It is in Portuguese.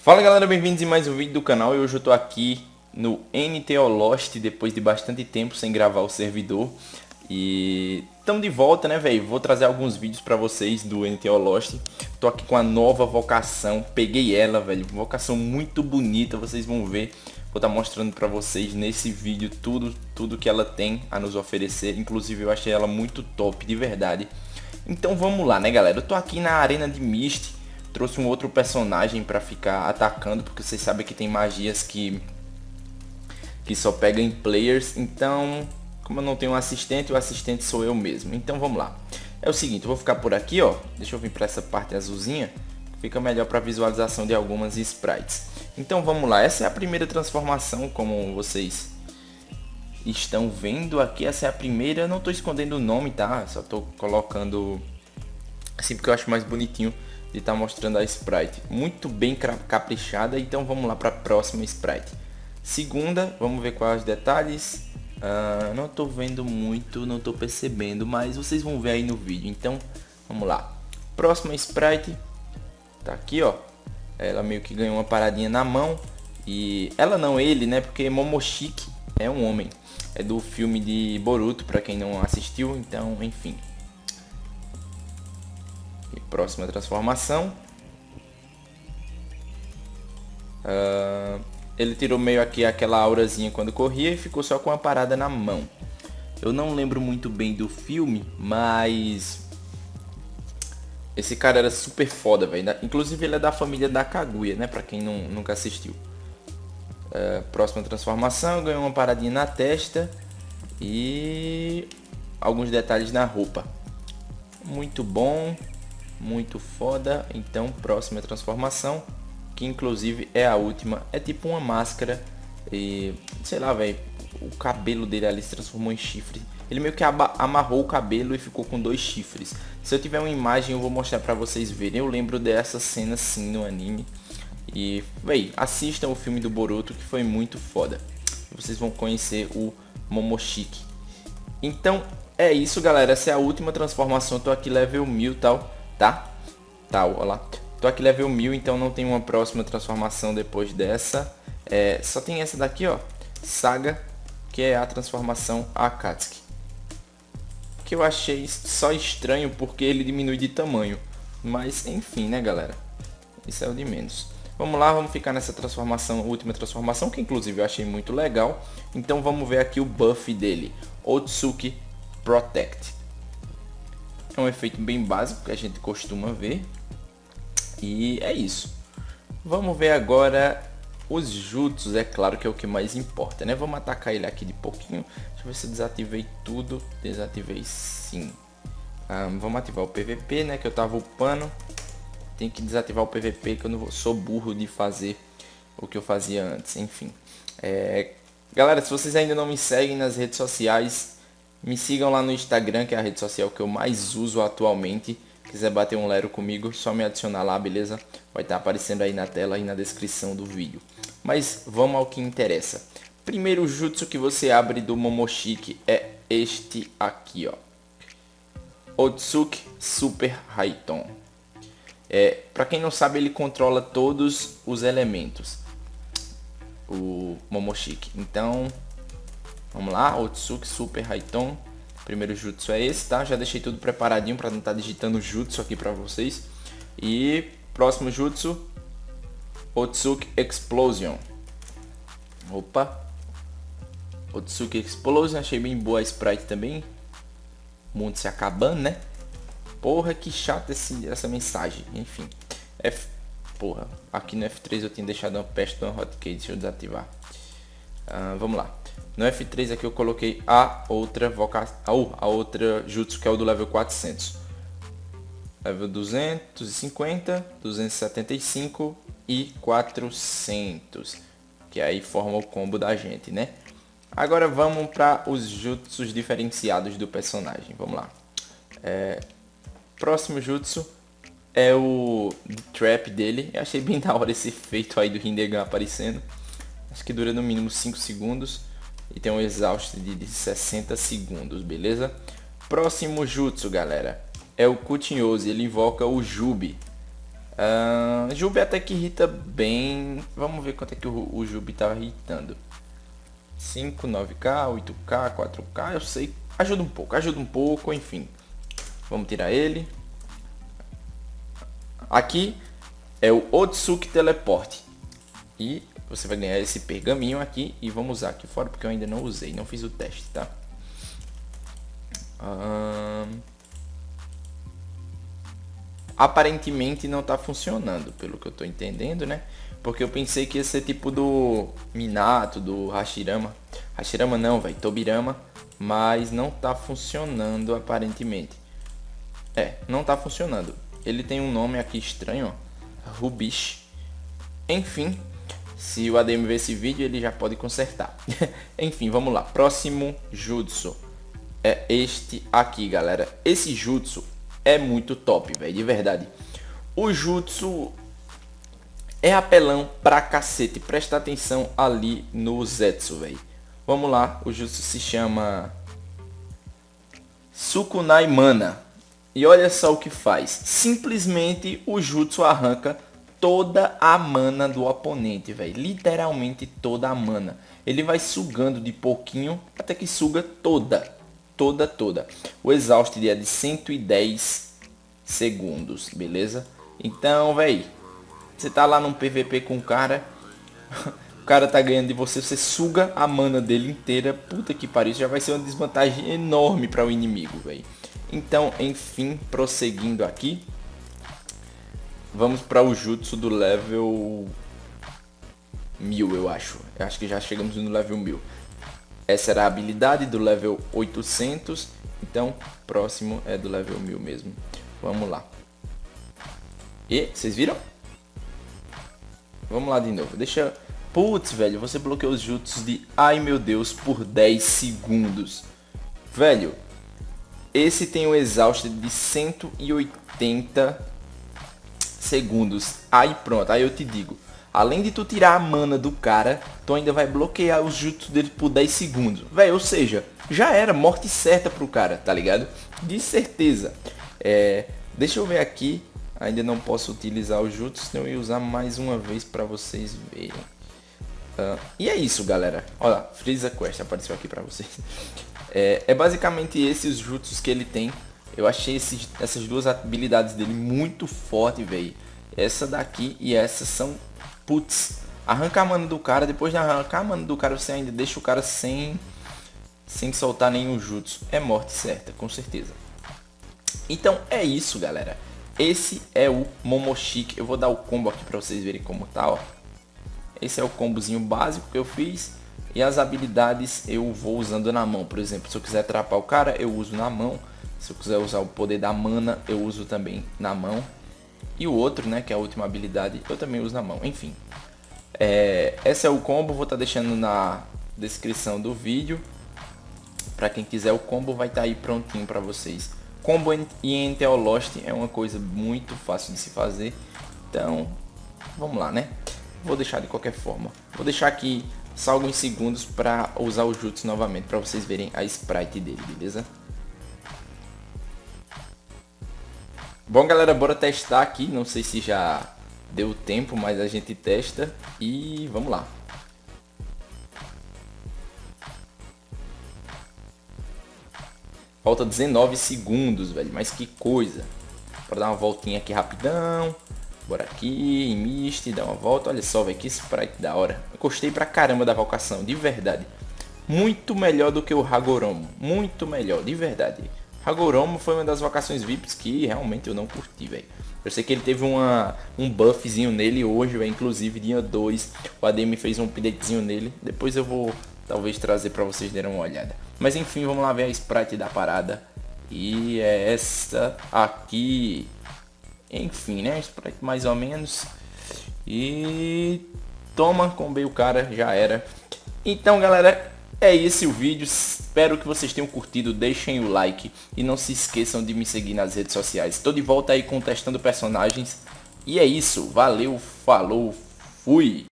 Fala galera, bem-vindos em mais um vídeo do canal. E hoje eu tô aqui no NTO Lost, depois de bastante tempo sem gravar o servidor. E estamos de volta, né, velho? Vou trazer alguns vídeos pra vocês do NTO Lost. Tô aqui com a nova vocação, peguei ela, velho. Vocação muito bonita, vocês vão ver. Vou estar mostrando pra vocês nesse vídeo tudo que ela tem a nos oferecer. Inclusive eu achei ela muito top, de verdade. Então vamos lá, né, galera? Eu tô aqui na Arena de Mist. Trouxe um outro personagem pra ficar atacando, porque vocês sabem que tem magias que só pega em players. Então, como eu não tenho um assistente, o assistente sou eu mesmo. Então vamos lá. É o seguinte, eu vou ficar por aqui, ó. Deixa eu vir pra essa parte azulzinha. Fica melhor pra visualização de algumas sprites. Então vamos lá. Essa é a primeira transformação, como vocês estão vendo aqui. Essa é a primeira. Eu não tô escondendo o nome, tá? Só tô colocando assim porque eu acho mais bonitinho de estar mostrando a sprite. Muito bem caprichada. Então vamos lá para a próxima sprite. Segunda, vamos ver quais os detalhes. Não estou vendo muito, não estou percebendo, mas vocês vão ver aí no vídeo. Então vamos lá. Próxima sprite. Tá aqui, ó. Ela meio que ganhou uma paradinha na mão. E ela não, ele, né? Porque Momoshiki é um homem. É do filme de Boruto, para quem não assistiu. Então, enfim. E próxima transformação. Ele tirou meio aqui aquela aurazinha quando corria e ficou só com a parada na mão. Eu não lembro muito bem do filme, mas esse cara era super foda, velho. Inclusive ele é da família da Kaguya, né? Pra quem nunca assistiu. Próxima transformação, ganhou uma paradinha na testa e alguns detalhes na roupa. Muito bom. Muito foda. Então próxima transformação, que inclusive é a última, é tipo uma máscara e sei lá, velho, o cabelo dele ali se transformou em chifre. Ele meio que amarrou o cabelo e ficou com 2 chifres. Se eu tiver uma imagem eu vou mostrar pra vocês verem. Eu lembro dessa cena sim no anime. E véi, assistam o filme do Boruto, que foi muito foda. Vocês vão conhecer o Momoshiki. Então é isso, galera. Essa é a última transformação. Eu tô aqui level 1000 tal. Tá, olha lá. Tô aqui level 1000, então não tem uma próxima transformação depois dessa. Só tem essa daqui, ó. Saga, que é a transformação Akatsuki. Que eu achei só estranho porque ele diminui de tamanho. Mas enfim, né, galera? Isso é o de menos. Vamos lá, vamos ficar nessa transformação, última transformação, que inclusive eu achei muito legal. Então vamos ver aqui o buff dele. Otsuki Protect. É um efeito bem básico que a gente costuma ver. E é isso. Vamos ver agora os jutsus. É claro que é o que mais importa, né? Vamos atacar ele aqui de pouquinho. Deixa eu ver se eu desativei tudo. Desativei sim. Vamos ativar o PVP, né? Que eu tava upando. Tem que desativar o PVP, que eu não sou burro de fazer o que eu fazia antes. Enfim. Galera, se vocês ainda não me seguem nas redes sociais, me sigam lá no Instagram, que é a rede social que eu mais uso atualmente. Quiser bater um lero comigo, só me adicionar lá, beleza? Vai estar aparecendo aí na tela e na descrição do vídeo. Mas vamos ao que interessa. Primeiro jutsu que você abre do Momoshiki é este aqui, ó. Otsuki Super Raiton. Pra quem não sabe, ele controla todos os elementos. O Momoshiki. Então, vamos lá, Otsuki Super Raiton. Primeiro jutsu é esse, tá? Já deixei tudo preparadinho para não estar digitando jutsu aqui para vocês. E próximo jutsu, Otsuki Explosion. Opa. Otsuki Explosion, achei bem boa a sprite também. O mundo se acabando, né? Porra, que chato essa mensagem. Enfim. Porra, aqui no F3 eu tinha deixado uma peste de uma hotkey. Deixa eu desativar. Vamos lá. No F3 aqui eu coloquei a outra jutsu, que é o do level 400. Level 250, 275 e 400. Que aí forma o combo da gente, né? Agora vamos para os jutsus diferenciados do personagem. Vamos lá. Próximo jutsu é o trap dele. Eu achei bem da hora esse efeito aí do Rinnegan aparecendo. Acho que dura no mínimo 5 segundos. E tem um exaust de 60 segundos, beleza? Próximo jutsu, galera, é o Kuchinose. Ele invoca o Jubi. Jubi até que irrita bem. Vamos ver quanto é que o Jubi tava irritando. 5, 9k, 8k, 4k, eu sei. Ajuda um pouco, enfim. Vamos tirar ele. Aqui é o Otsuki Teleporte. E você vai ganhar esse pergaminho aqui e vamos usar aqui fora porque eu ainda não usei, não fiz o teste, tá? Aparentemente não tá funcionando, pelo que eu tô entendendo, né? Porque eu pensei que ia ser tipo do Minato, do Hashirama. Hashirama não, velho, Tobirama. Mas não tá funcionando aparentemente. Não tá funcionando. Ele tem um nome aqui estranho, ó. Rubish. Enfim, se o ADM ver esse vídeo, ele já pode consertar. Enfim, vamos lá. Próximo jutsu é este aqui, galera. Esse jutsu é muito top, velho, de verdade. O jutsu é apelão pra cacete. Presta atenção ali no Zetsu, velho. Vamos lá, o jutsu se chama Sukunai Mana. E olha só o que faz. Simplesmente o jutsu arranca toda a mana do oponente, velho. Literalmente toda a mana. Ele vai sugando de pouquinho até que suga toda. Toda. O exaust é de 110 segundos, beleza? Então, velho, você tá lá num PVP com o cara, o cara tá ganhando de você, você suga a mana dele inteira. Puta que pariu, isso já vai ser uma desvantagem enorme para o inimigo, velho. Então, enfim, prosseguindo aqui, vamos para o jutsu do level 1000, eu acho. Eu acho que já chegamos no level 1000. Essa era a habilidade do level 800. Então, próximo é do level 1000 mesmo. Vamos lá. E, vocês viram? Vamos lá de novo. Deixa... Putz, velho, você bloqueou os jutsus de... Ai, meu Deus, por 10 segundos. Velho, esse tem um exaust de 180 segundos. Aí pronto, aí eu te digo. Além de tu tirar a mana do cara, tu ainda vai bloquear os jutsus dele por 10 segundos. Velho, ou seja, já era morte certa pro cara, tá ligado? De certeza. Deixa eu ver aqui. Ainda não posso utilizar o jutsu, senão eu ia usar mais uma vez pra vocês verem. E é isso, galera. Olha, Freeza Quest apareceu aqui pra vocês. É basicamente esses jutsus que ele tem. Eu achei essas duas habilidades dele muito forte, velho. Essa daqui e essa são... Putz, arranca a mana do cara. Depois de arrancar a mana do cara, você ainda deixa o cara sem soltar nenhum jutsu. É morte certa, com certeza. Então é isso, galera. Esse é o Momoshiki. Eu vou dar o combo aqui pra vocês verem como tá, ó. Esse é o combozinho básico que eu fiz. E as habilidades eu vou usando na mão. Por exemplo, se eu quiser atrapar o cara, eu uso na mão. Se eu quiser usar o poder da mana, eu uso também na mão. E o outro, né, que é a última habilidade, eu também uso na mão. Enfim, esse é o combo, vou estar deixando na descrição do vídeo. Pra quem quiser o combo, vai estar aí prontinho pra vocês. Combo e Entel Lost é uma coisa muito fácil de se fazer. Então, vamos lá, né? Vou deixar de qualquer forma. Vou deixar aqui só alguns segundos pra usar o jutsu novamente, pra vocês verem a sprite dele, beleza? Bom, galera, bora testar aqui. Não sei se já deu tempo, mas a gente testa. E vamos lá. Falta 19 segundos, velho. Mas que coisa. Bora dar uma voltinha aqui rapidão. Bora aqui em Mist, dar uma volta. Olha só, velho, que sprite da hora. Eu gostei pra caramba da vocação, de verdade. Muito melhor do que o Hagoromo. Muito melhor, de verdade. Hagoromo foi uma das vocações VIPs que realmente eu não curti, velho. Eu sei que ele teve um buffzinho nele hoje, velho. Inclusive dia 2. O ADM fez um updatezinho nele. Depois eu vou talvez trazer pra vocês darem uma olhada. Mas enfim, vamos lá ver a sprite da parada. E é essa aqui. Enfim, né? Sprite mais ou menos. E... toma, combei o cara, já era. Então, galera, é esse o vídeo. Espero que vocês tenham curtido. Deixem o like. E não se esqueçam de me seguir nas redes sociais. Estou de volta aí com Testando Personagens. E é isso. Valeu, falou, fui!